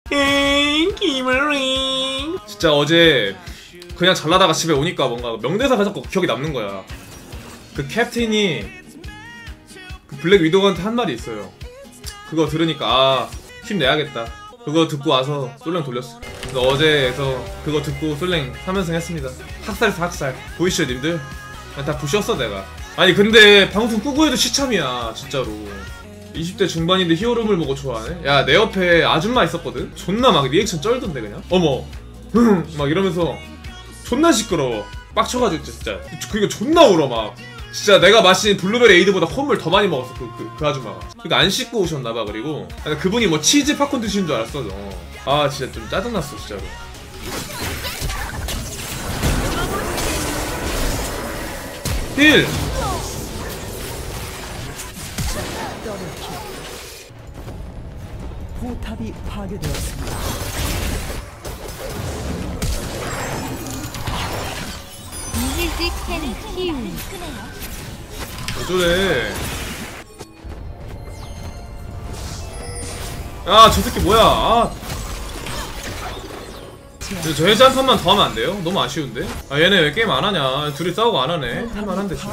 김을링. 진짜 어제 그냥 잘나다가 집에 오니까 뭔가 명대사가 자꾸 기억이 남는 거야. 그 캡틴이 그 블랙 위도우한테 한 말이 있어요. 그거 들으니까 아 힘내야겠다. 그거 듣고 와서 솔랭 돌렸어. 그래서 어제에서 그거 듣고 솔랭 3연승 했습니다. 학살에서 학살. 보이시죠 님들? 다 부셨어 내가. 아니 근데 방송 끄고 해도 시참이야 진짜로. 20대 중반인데 히어로물 보고 좋아하네? 야 내 옆에 아줌마 있었거든? 존나 막 리액션 쩔던데 그냥? 어머 막 이러면서 존나 시끄러워. 빡쳐가지고 진짜 그니까 존나 울어 막. 진짜 내가 마신 블루베리 에이드보다 콧물 더 많이 먹었어 그 아줌마가. 그니까 안 씻고 오셨나봐. 그리고 그분이 뭐 치즈 팝콘 드시는 줄 알았어. 아 진짜 좀 짜증났어 진짜로. 힐! 포탑이 파괴되었습니다. 이힐직 캔 키우. 어쩌래. 아 저 새끼 뭐야. 아 저 해제 한 판만 더 하면 안 돼요? 너무 아쉬운데? 아 얘네 왜 게임 안 하냐. 둘이 싸우고 안 하네. 할만한데 진짜.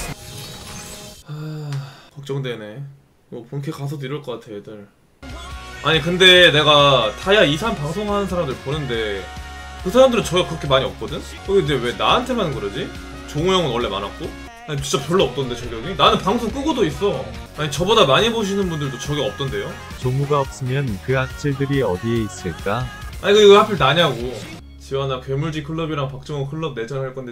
걱정되네. 뭐 본캐 가서도 이럴 것 같아 애들. 아니 근데 내가 타야 2, 3 방송하는 사람들 보는데 그 사람들은 저가 그렇게 많이 없거든? 근데 왜 나한테만 그러지? 종호 형은 원래 많았고? 아니 진짜 별로 없던데 저격이? 나는 방송 끄고도 있어. 아니 저보다 많이 보시는 분들도 저격 없던데요? 종우가 없으면 그 악질들이 어디에 있을까? 아니 이거 하필 나냐고. 지원아 괴물지 클럽이랑 박정호 클럽 내전할 건데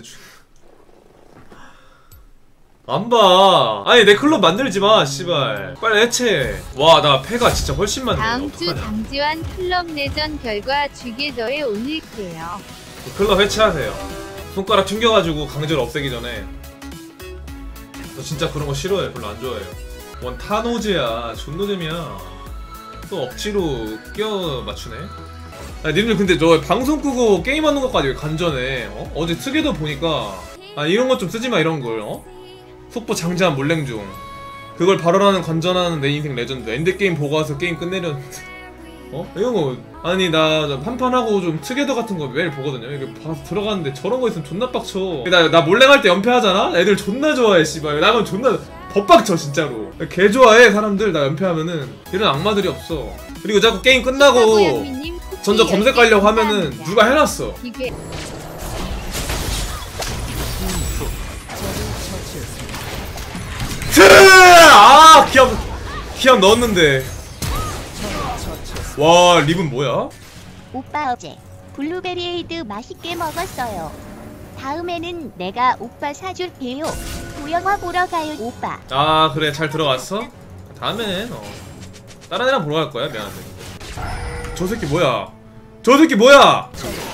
안 봐. 아니 내 클럽 만들지 마 씨발. 빨리 해체. 와 나 패가 진짜 훨씬 많네. 다음 주 어떡하냐. 강지환 클럽 내전 결과 주계더에 올릴게요. 클럽 해체하세요. 손가락 튕겨가지고 강제로 없애기 전에. 저 진짜 그런 거 싫어해. 별로 안 좋아해요. 원 타노즈야. 존노잼이야. 또 억지로 끼워 맞추네. 아 님들 근데 저 방송 끄고 게임하는 것까지 왜 간전해? 어제 특이도 보니까 아 이런 것 좀 쓰지마 이런 걸. 속보 장제한 몰랭중 그걸 발언하는 관전하는 내 인생 레전드. 엔드게임 보고 와서 게임 끝내려는데 이런 거 아니 나 한판하고 좀 투게더 같은 거 매일 보거든요. 이렇게 봐서 들어가는데 저런 거 있으면 존나 빡쳐. 나 몰랭할 때 연패하잖아? 애들 존나 좋아해 씨발. 나는 존나 법빡쳐 진짜로. 개 좋아해 사람들 나 연패하면은. 이런 악마들이 없어. 그리고 자꾸 게임 끝나고 전적 검색하려고 하면은 누가 해놨어. 아 기합 넣었는데. 와 립은 뭐야? 오빠 어제 블루베리 에이드 맛있게 먹었어요. 다음에는 내가 오빠 사줄게요. 도영화 보러 가요 오빠. 아 그래 잘 들어갔어? 다음에는 다른 애랑 보러 갈 거야. 미안한데. 저 새끼 뭐야? 저 새끼 뭐야?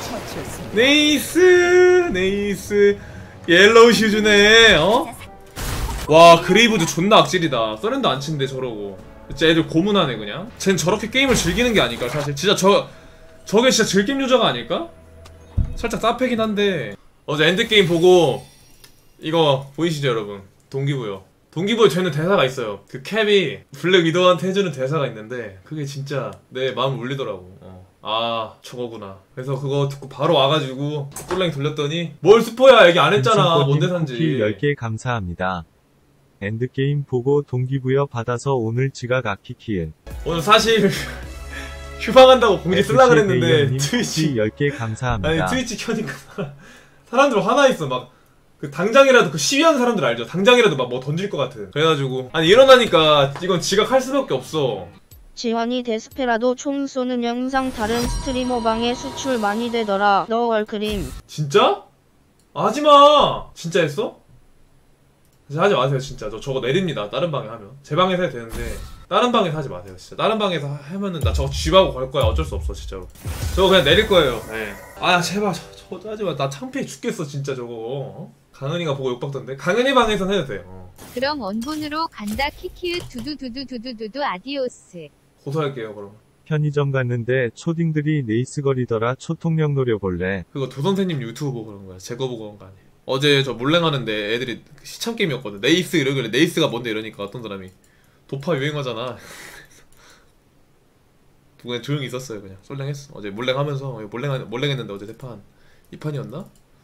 네이스 옐로우 슈즈네. 와 그레이브도 존나 악질이다. 서렌도 안 치는데 저러고. 진짜 애들 고문하네 그냥. 쟨 저렇게 게임을 즐기는 게 아닐까 사실. 진짜 저게 진짜 즐김 유저가 아닐까? 살짝 싸패긴 한데. 어제 엔드게임 보고 이거 보이시죠 여러분? 동기부여 되는 대사가 있어요. 그 캡이 블랙 위도우한테 해주는 대사가 있는데 그게 진짜 내 마음을 울리더라고. 아 저거구나. 그래서 그거 듣고 바로 와가지고 솔랭 돌렸더니 뭘 스포야 얘기 안 했잖아. 뭔 대사인지. 10개 감사합니다. 엔드게임 보고 동기부여 받아서 오늘 지각 아키키은. 오늘 사실 휴방한다고 공지 쓸라 그랬는데 트위치 10개 감사합니다. 아니 트위치 켜니까 사람들 화나있어. 막 그 당장이라도 그 시위하는 사람들 알죠? 당장이라도 막 뭐 던질 것 같은. 그래가지고 아니 일어나니까 이건 지각할 수밖에 없어. 지환이 데스페라도 총 쏘는 영상 다른 스트리머 방에 수출 많이 되더라. 너 월크림. 진짜? 하지마. 진짜 했어? 하지 마세요 진짜. 저거 내립니다. 다른 방에 하면. 제 방에서 해도 되는데 다른 방에서 하지 마세요 진짜. 다른 방에서 하면은 나 저거 쥐하고 갈 거야. 어쩔 수 없어 진짜로. 저거 그냥 내릴 거예요. 네. 아 제발 저거 하지마. 나 창피해 죽겠어 진짜 저거. 강은이가 보고 욕박던데? 강은이 방에선 해도 돼요. 그럼 원본으로 간다 키키읒 두두두두두두두 아디오스. 고소할게요 그럼. 편의점 갔는데 초딩들이 네이스거리더라. 초통령 노려볼래? 그거 도선생님 유튜브 보고 그런 거야. 제 거 보고 그런 거 아니에요. 어제 저 몰랭하는데 애들이 시참 게임이었거든. 네이스 이러길래 네이스가 뭔데 이러니까 어떤 사람이 도파 유행하잖아. 그냥 조용히 있었어요. 그냥 솔랭했어. 어제 몰랭하면서 몰랭했는데 어제 3판 2판이었나?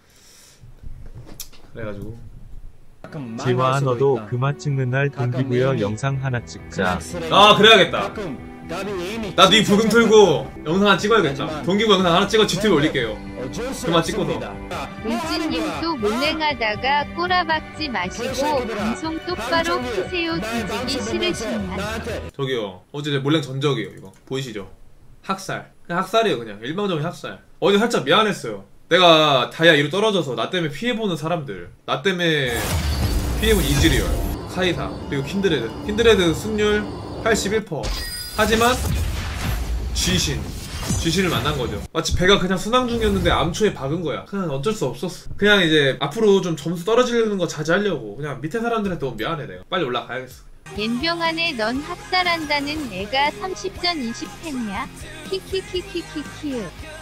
그래가지고 지화 너도 그만 찍는 날 동기부여 영상 하나 찍자. 아 그래야겠다. 나도 이 부금 틀고 영상 하나 찍어야겠다. 동기부 영상 하나 찍어 GTV 올릴게요. 그만 찍고서. 울진님도 몰랭하다가 꼬라박지 마시고 방송 똑바로 키세요. 뒤지기 싫으시면. 저기요 어제 제 몰랭 전적이에요. 이거 보이시죠? 학살. 그냥 학살이에요. 그냥 일방적인 학살. 어제 살짝 미안했어요. 내가 다이아 2로 떨어져서 나 때문에 피해보는 사람들, 나 때문에 피해본 이즈리얼, 카이사, 그리고 킨드레드 승률 81%. 하지만 쥐신을 만난 거죠. 마치 배가 그냥 순항 중이었는데 암초에 박은 거야. 그냥 어쩔 수 없었어. 그냥 이제 앞으로 좀 점수 떨어지는 거 자제하려고 그냥 밑에 사람들한테 너무 미안해. 내가 빨리 올라가야겠어. 옌병안에 넌 학살한다는 애가 30전 20팬이야. 키키키키키키.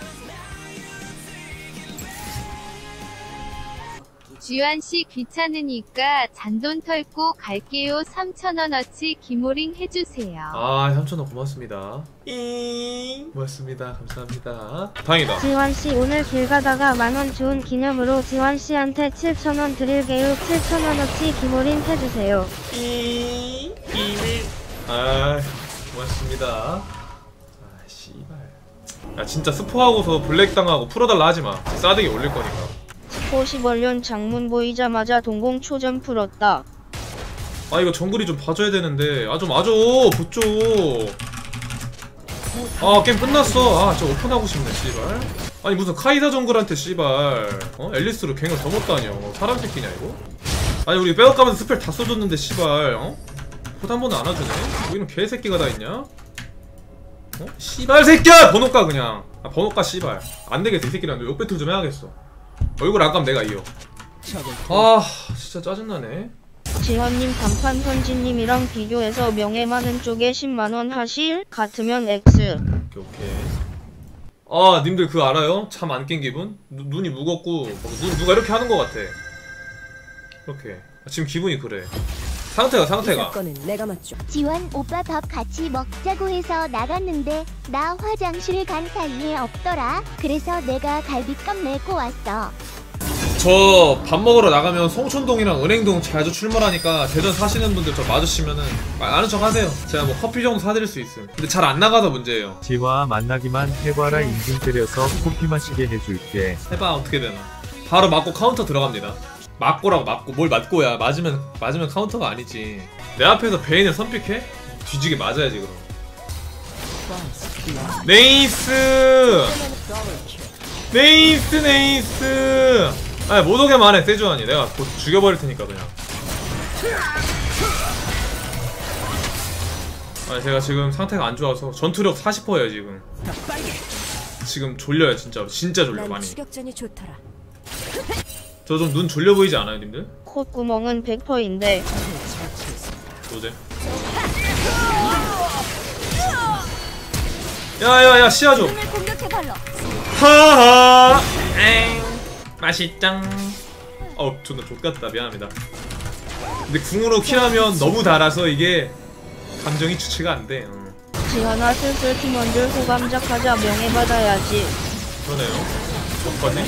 주한씨 귀찮으니까 잔돈 털고 갈게요. 3,000원어치 기모링 해주세요. 아 3,000원 고맙습니다. 고맙습니다. 감사합니다. 다행이다. 지환씨 오늘 길 가다가 만원 좋은 기념으로 지환씨한테 7,000원 드릴게요. 7,000원어치 기모린 해주세요. 아 고맙습니다. 아 씨발. 야 진짜 스포하고서 블랙 당하고 풀어달라 하지마. 싸대기 올릴 거니까. 50원련 장문 보이자마자 동공 초전 풀었다. 아 이거 정글이 좀 봐줘야 되는데 좀 와줘 보죠. 아 게임 끝났어. 아 저 오픈하고 싶네 씨발. 아니 무슨 카이사 정글한테 씨발 앨리스로 갱을 더 못다녀. 사람 새끼냐 이거? 아니 우리 빼앗가면서 스펠 다 써줬는데 씨발 콧 한 번은 안 와주네? 뭐 이런 개새끼가 다 있냐? 씨발 새끼야! 번호가 그냥 번호가 씨발 안되겠어. 이 새끼랑 욕 배틀 좀 해야겠어. 얼굴 안 까면 내가 이어. 아 진짜 짜증나네. 지환님 단판 현진님이랑 비교해서 명예 많은 쪽에 10만원 하실? 같으면 X. 오케이. 아 님들 그거 알아요? 잠 안 깬 기분? 눈이 무겁고 눈 누가 이렇게 하는 거 같아. 이렇게 지금 기분이 그래. 상태가 사건은 내가 맞죠. 지원 오빠 밥 같이 먹자고 해서 나갔는데 나 화장실 간 사이에 없더라. 그래서 내가 갈비값 내고 왔어. 저 밥 먹으러 나가면 송촌동이랑 은행동 자주 출몰하니까 대전 사시는 분들 저 마주치면은 아는 척 하세요. 제가 뭐 커피 정도 사드릴 수 있음. 근데 잘 안 나가서 문제예요. 지화 만나기만 해봐라. 인증 때려서 커피 마시게 해줄게. 해봐 어떻게 되나. 바로 맞고 카운터 들어갑니다. 맞고라고 맞고 뭘 맞고야. 맞으면 카운터가 아니지. 내 앞에서 베인을 선픽해? 뒤지게 맞아야지 그럼. 네이스 아 못 오게만 해 세주환이. 내가 곧 죽여버릴 테니까 그냥. 아 제가 지금 상태가 안 좋아서 전투력 40%예요 지금. 지금 졸려요 진짜로. 진짜 졸려 많이. 추격전이 좋더라. 저 좀 눈 졸려 보이지 않아요 님들? 콧구멍은 100%인데 노제. 야야야 시야 줘. 하하 엥 맛있짱. 존나 족같다. 미안합니다. 근데 궁으로 킬하면 너무 달아서 이게 감정이 주체가 안돼. 지환아 슬슬 팀원들 호감작하자. 명예 받아야지. 그러네요. 어떡하지?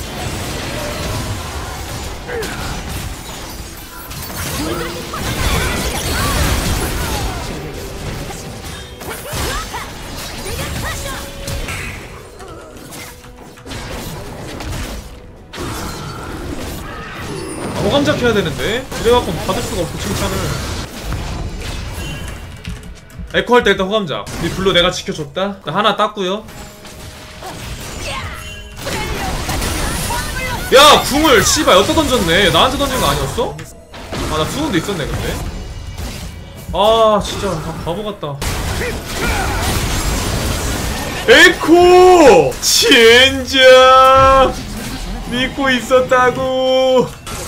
호감작 해야 되는데 그래갖고 받을 수가 없고 칭찬을. 에코 할 때 일단 호감작. 이 블루 내가 지켜줬다. 나 하나 땄구요. 야 궁을 씨발 여기다 던졌네. 나한테 던진 거 아니었어? 아 나 수은도 있었네 근데. 아 진짜 바보 같다. 에코! 진짜 믿고 있었다고.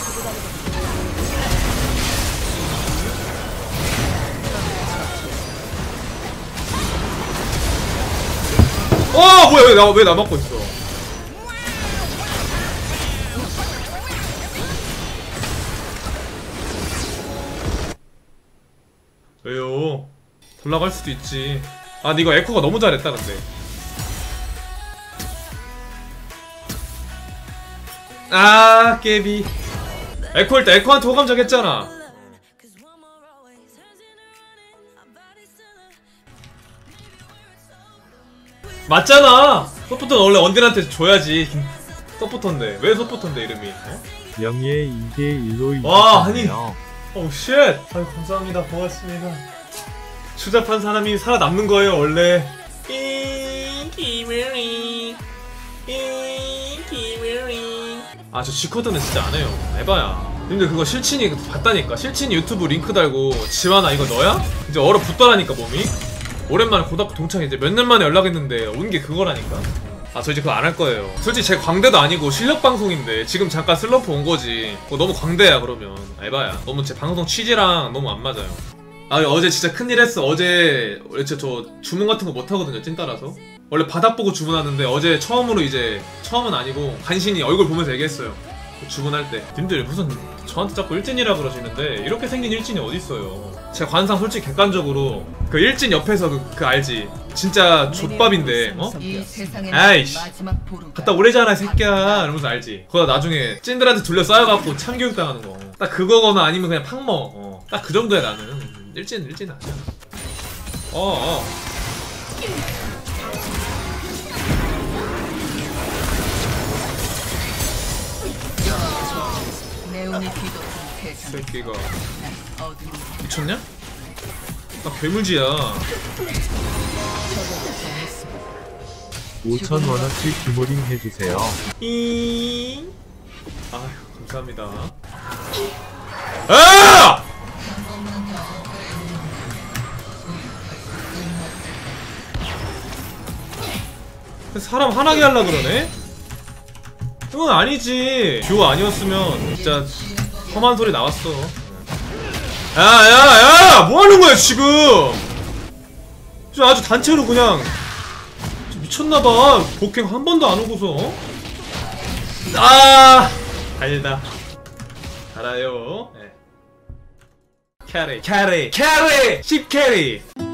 뭐야 왜 나 맞고 있어. 왜요? 덜 나갈 수도 있지. 아 근데 이거 에코가 너무 잘했다 근데. 아 깨비. 에코일 때 에코한테 호감작 했잖아. 맞잖아. 서포터는 원래 언딜한테 줘야지. 서포터인데 왜 서포터인데 이름이? 어? 명예 2대1로 와, 이겼네요. 오 쉣. 아유 감사합니다. 고맙습니다. 추잡한 사람이 살아남는 거예요 원래. 아 저 G커드는 진짜 안 해요. 에바야. 근데 그거 실친이 봤다니까. 실친이 유튜브 링크 달고 지환아 이거 너야? 이제 얼어붙더라니까 몸이. 오랜만에 고등학교 동창이 이제 몇 년 만에 연락했는데 온 게 그거라니까. 아 저 이제 그거 안 할 거예요. 솔직히 제 광대도 아니고 실력 방송인데 지금 잠깐 슬럼프 온 거지. 너무 광대야 그러면. 에바야. 너무 제 방송 취지랑 너무 안 맞아요. 아 어제 진짜 큰일 했어. 어제 원래 진짜 저 주문 같은 거 못 하거든요 찐 따라서. 원래 바닥 보고 주문하는데 어제 처음으로 이제 처음은 아니고 간신히 얼굴 보면서 얘기했어요. 주문할 때 님들 무슨 저한테 자꾸 일진이라 그러시는데 이렇게 생긴 일진이 어딨어요. 제 관상 솔직히 객관적으로 그 일진 옆에서 그 알지? 진짜 족밥인데 어? 아이씨 갔다 오래잖아 이 새끼야 이러면서 알지? 그거 나중에 찐들한테 둘러싸여갖고 참교육 당하는 거 딱 그거거나 아니면 그냥 팍먹 딱 그 정도야 나는. 일진 아니야. 새끼가 미쳤냐? 나 괴물지야. 5,000원어치 기모링 해주세요. 아휴 감사합니다. 아! 사람 화나게 하려 그러네? 그건 아니지. 듀오 아니었으면 진짜 험한 소리 나왔어. 야야야! 뭐하는 거야 지금? 아주 단체로 그냥 미쳤나봐. 복행 한 번도 안 오고서. 아 달다. 달아요. 네. 캐리 10캐리